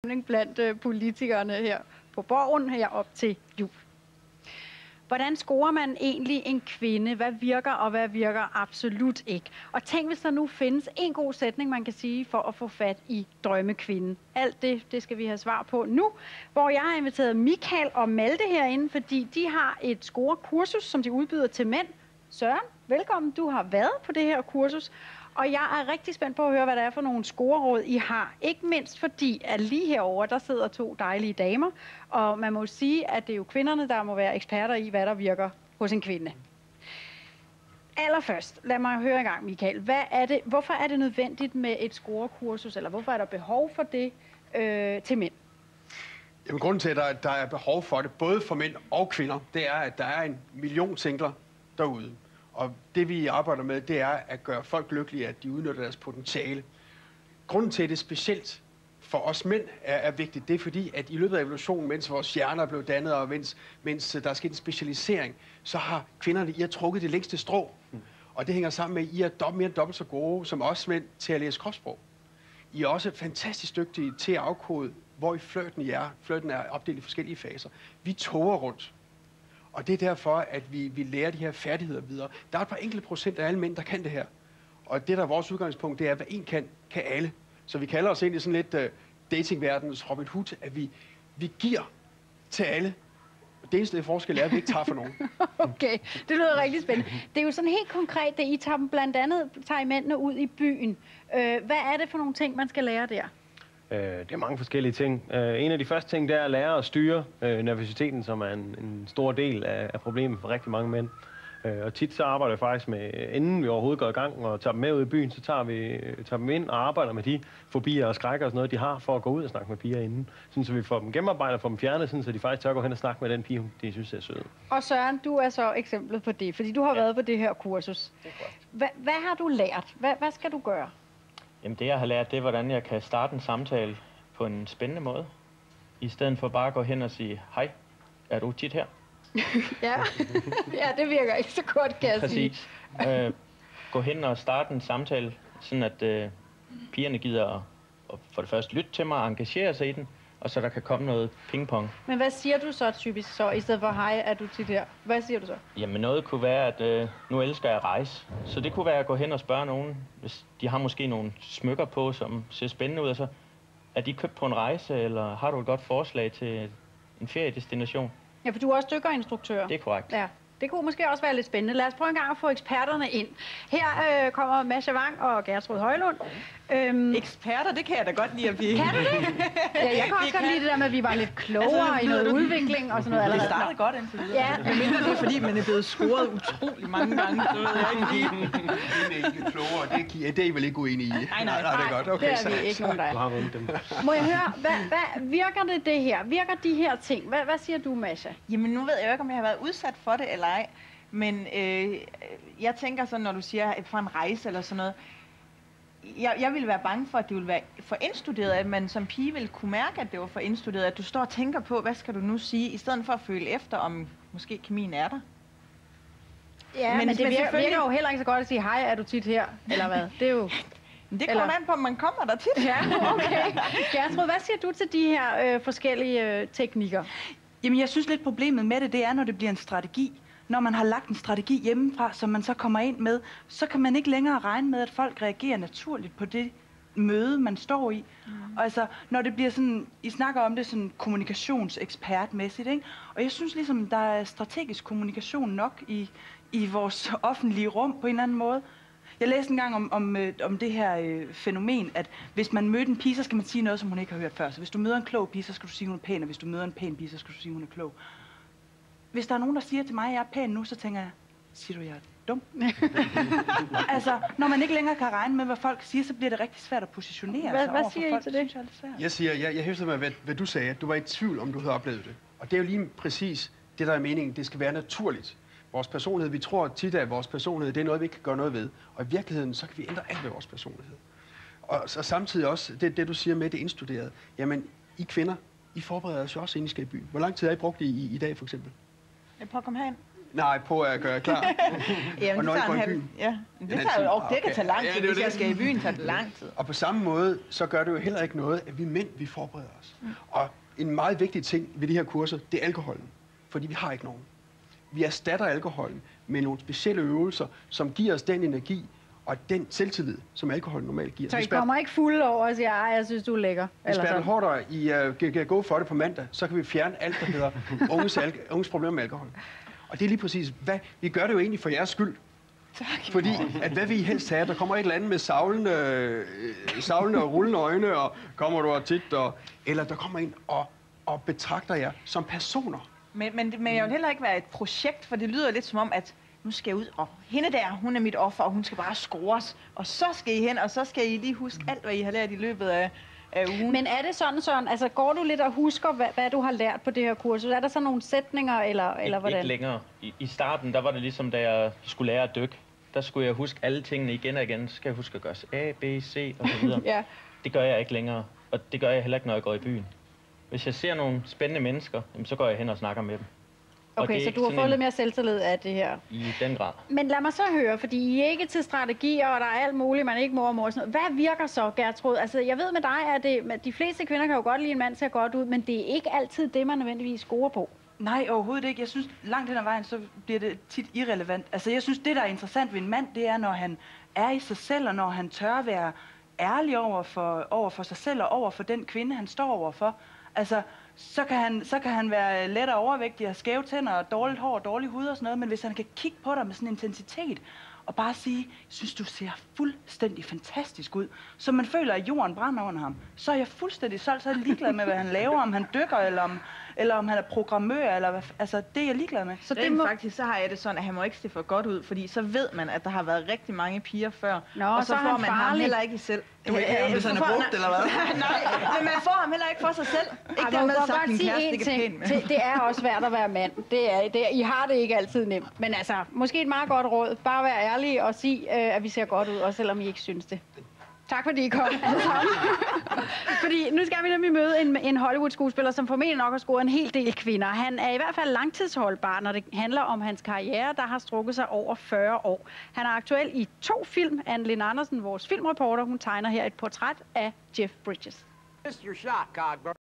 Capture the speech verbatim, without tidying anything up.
blandt øh, politikerne her på Borgen her op til jul. Hvordan scorer man egentlig en kvinde? Hvad virker, og hvad virker absolut ikke? Og tænk, hvis der nu findes en god sætning, man kan sige, for at få fat i drømmekvinden. Alt det, det skal vi have svar på nu, hvor jeg har inviteret Michael og Malte herinde, fordi de har et scorekursus, som de udbyder til mænd. Søren, velkommen. Du har været på det her kursus. Og jeg er rigtig spændt på at høre, hvad det er for nogle scoreråd, I har. Ikke mindst fordi, at lige herovre, der sidder to dejlige damer. Og man må sige, at det er jo kvinderne, der må være eksperter i, hvad der virker hos en kvinde. Allerførst, lad mig høre en gang, Michael. Hvad er det, hvorfor er det nødvendigt med et scorekursus, eller hvorfor er der behov for det øh, til mænd? Jamen, grunden til, at der, der er behov for det, både for mænd og kvinder, det er, at der er en million singler derude. Og det, vi arbejder med, det er at gøre folk lykkelige, at de udnytter deres potentiale. Grunden til, at det specielt for os mænd er, er vigtigt, det er fordi, at i løbet af evolutionen, mens vores hjerner er blevet dannet, og mens, mens der er sket en specialisering, så har kvinderne, I har trukket det længste strå. Og det hænger sammen med, at I er dobbelt, mere end dobbelt så gode som os mænd til at læse kropssprog. I er også fantastisk dygtige til at afkode, hvor i flirten I er. Flirten er opdelt i forskellige faser. Vi toger rundt. Og det er derfor, at vi, vi lærer de her færdigheder videre. Der er et par enkelte procent af alle mænd, der kan det her. Og det, der er vores udgangspunkt, det er, at hvad en kan, kan alle. Så vi kalder os egentlig sådan lidt uh, datingverdenens Robin Hood, at vi, vi giver til alle. Det eneste forskel er, at vi ikke tager for nogen. Okay, det lyder rigtig spændende. Det er jo sådan helt konkret, at I tager dem blandt andet, tager I mændene ud i byen. Øh, hvad er det for nogle ting, man skal lære der? Øh, det er mange forskellige ting. Øh, en af de første ting, det er at lære at styre øh, nervøsiteten, som er en, en stor del af, af problemet for rigtig mange mænd. Øh, og tit så arbejder vi faktisk med, inden vi overhovedet går i gang og tager dem med ud i byen, så tager vi tager dem ind og arbejder med de fobier og skrækker og sådan noget, de har, for at gå ud og snakke med piger inden. Sådan, så vi får dem gennemarbejdet og får dem fjernet, sådan, så de faktisk tør gå hen og snakke med den pige, de synes er søde. Og Søren, du er så eksemplet på det, fordi du har ja. været på det her kursus. Det er godt. Hva, hvad har du lært? Hva, hvad skal du gøre? Jamen det, jeg har lært, det er, hvordan jeg kan starte en samtale på en spændende måde. I stedet for bare at gå hen og sige, hej, er du tit her? ja. ja, det virker ikke så godt, kan jeg Præcis. sige. øh, gå hen og starte en samtale, sådan at øh, pigerne gider at, at for det første lytte til mig og engagere sig i den, og så der kan komme noget pingpong. Men hvad siger du så typisk så, i stedet for, hej, er du tit her? Hvad siger du så? Jamen noget kunne være, at øh, nu elsker jeg at rejse. Så det kunne være at gå hen og spørge nogen, hvis de har måske nogle smykker på, som ser spændende ud, og så er de købt på en rejse, eller har du et godt forslag til en feriedestination? Ja, for du er også dykkerinstruktør. Det er korrekt. Ja. Det kunne måske også være lidt spændende. Lad os prøve en gang at få eksperterne ind. Her øh, kommer Masha Wang og Gertrud Højlund. Øhm, Eksperter, det kan jeg da godt lide at blive. Kan du det? Ja, jeg kan også godt lide det der med, at vi var lidt klogere altså, i noget udvikling og sådan noget. Det startede godt indtil videre. Ja. Men mindre det er, fordi man er blevet scoret utrolig mange gange. Så ved jeg ikke lige. Det er ikke klogere. Det, det er I vel ikke uenige i? Nej, nej, nej. Det er godt. Okay, det er så, vi ikke nogen, der er. Du har rundt dem. Må jeg høre, hvad, hvad virker det det her? Virker de her ting? Hvad, hvad siger du, Masha? Jamen nu ved jeg jo ikke, om jeg har været udsat for det eller ej. Men øh, jeg tænker sådan, når du siger fra en rejse eller sådan noget, jeg, jeg ville være bange for, at det ville være for indstuderet, at man som pige ville kunne mærke, at det var for indstuderet, at du står og tænker på, hvad skal du nu sige, i stedet for at føle efter, om måske kemien er der. Ja, men, men det virker, selvfølgelig... virker jo heller ikke så godt at sige, hej, er du tit her, eller hvad? Det er jo... Men det kommer eller... an på, om man kommer der tit. Ja, okay. Gertrud, hvad siger du til de her øh, forskellige øh, teknikker? Jamen, jeg synes lidt problemet med det, det er, når det bliver en strategi. Når man har lagt en strategi hjemmefra, som man så kommer ind med, så kan man ikke længere regne med, at folk reagerer naturligt på det møde, man står i. Mm. Og altså, når det bliver sådan, I snakker om det sådan kommunikationsekspertmæssigt, ikke? Og jeg synes ligesom, der er strategisk kommunikation nok i, i vores offentlige rum på en eller anden måde. Jeg læste engang om, om, om det her øh, fænomen, at hvis man møder en pige, så skal man sige noget, som hun ikke har hørt før. Så hvis du møder en klog pige, så skal du sige, hun er pæn, og hvis du møder en pæn pige, så skal du sige, hun er klog. Hvis der er nogen, der siger til mig, at jeg er pæn nu, så tænker jeg, siger du, jeg er dum? altså, når man ikke længere kan regne med, hvad folk siger, så bliver det rigtig svært at positionere hvad, sig hvad over siger for folk. I til det? Det synes jeg er lidt svært. Jeg siger, jeg, jeg hæfter mig, hvad, hvad du sagde, at du var i tvivl, om du havde oplevet det. Og det er jo lige præcis det, der er meningen. Det skal være naturligt. Vores personlighed, vi tror tit, at vores personlighed, det er noget, vi ikke kan gøre noget ved. Og i virkeligheden, så kan vi ændre alt ved vores personlighed. Og så samtidig også, det, det du siger med det indstuderede. Jamen, I kvinder, I forbereder os jo også, inden I skal i byen. Hvor lang tid har I brugt i, i, i dag, for eksempel? Jeg prøver at komme herind. Nej, på at gøre klar. Jamen, Og når det I tager går en i halv... byen? Ja, det, En tager jo, halv time. det kan Okay. tage lang Ja, tid. det er jo Hvis jeg det. skal i byen, tager det lang tid. Og på samme måde, så gør det jo heller ikke noget, at vi mænd, vi forbereder os. Mm. Og en meget vigtig ting ved de her kurser, det er alkoholen. Fordi vi har ikke nogen. Vi erstatter alkoholen med nogle specielle øvelser, som giver os den energi og den selvtillid, som alkohol normalt giver. Så I kommer ikke fulde over og siger, ej, jeg synes, du er lækker. Hvis Eller Bertel sådan. Haarder i uh, kan gå for det på mandag, så kan vi fjerne alt, der hedder unges, al- unges problemer med alkohol. Og det er lige præcis, hvad vi gør det jo egentlig for jeres skyld. Tak. Fordi, at hvad vi helst have, der kommer et eller andet med savlende, øh, savlende og rullende øjne, og kommer du og tit, og, eller der kommer ind og, og betragter jer som personer. Men, men, men jeg vil heller ikke være et projekt, for det lyder lidt som om, at nu skal jeg ud, og hende der, hun er mit offer, og hun skal bare scores. Og så skal I hen, og så skal I lige huske alt, hvad I har lært i løbet af, af ugen. Men er det sådan, Søren, altså går du lidt og husker, hvad, hvad du har lært på det her kursus? Er der så nogle sætninger, eller, eller Ik- hvordan? Ikke længere. I, I starten, der var det ligesom, da jeg skulle lære at dykke. Der skulle jeg huske alle tingene igen og igen. Så skal jeg huske at gøre A, B, C og så videre. Ja. Det gør jeg ikke længere, og det gør jeg heller ikke, når jeg går i byen. Hvis jeg ser nogle spændende mennesker, jamen, så går jeg hen og snakker med dem. Og det Okay, er så ikke du har sådan fået en- lidt mere selvtillid af det her. I den grad. Men lad mig så høre, fordi I er ikke til strategier, og der er alt muligt, man ikke må og må og sådan noget. Hvad virker så, Gertrud? Altså, jeg ved med dig, at det, at de fleste kvinder kan jo godt lide en mand ser godt ud, men det er ikke altid det, man nødvendigvis scorer på. Nej, overhovedet ikke. Jeg synes, langt hen ad vejen, så bliver det tit irrelevant. Altså, jeg synes, det, der er interessant ved en mand, det er, når han er i sig selv, og når han tør være ærlig over for, over for sig selv, og over for den kvinde, han står overfor. Altså, så kan han, så kan han være let og overvægtig, og skæve tænder, og dårligt hår, og dårlig hud og sådan noget, men hvis han kan kigge på dig med sådan en intensitet, og bare sige, jeg synes, du ser fuldstændig fantastisk ud, så man føler, at jorden brænder under ham, så er jeg fuldstændig solgt, så er jeg ligeglad med, hvad han laver, om han dykker, eller om, eller om han er programmør, eller hvad, altså, det er jeg ligeglad med. Så det Rent må... faktisk, så har jeg det sådan, at han må ikke se for godt ud, fordi så ved man, at der har været rigtig mange piger før. Nå, og så, så er får han man ham farlig. heller ikke i selv. Du vil ikke have ham, hvis han er for- brugt, eller hvad? Nej, men man får ham heller ikke for sig selv. Ikke Ej, dermed man må sagt, godt min sige kæreste én ikke er pæn ting. med. Det, det er også svært at være mand. Det er, det er, I har det ikke altid nemt. Men altså, måske et meget godt råd. Bare være ærlig og sige, øh, at vi ser godt ud, også selvom I ikke synes det. Tak fordi I kom alle sammen. Fordi nu skal vi nemlig møde en, en Hollywood-skuespiller, som formentlig nok har scoret en hel del kvinder. Han er i hvert fald langtidsholdbar, når det handler om hans karriere, der har strukket sig over fyrre år. Han er aktuel i to film. Anne Lind Andersen, vores filmreporter, hun tegner her et portræt af Jeff Bridges. Missed your shot, Cogburn.